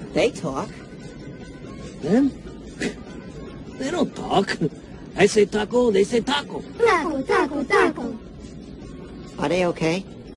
They talk. Them? They don't talk. I say taco, they say taco. Taco, taco, taco. Are they okay?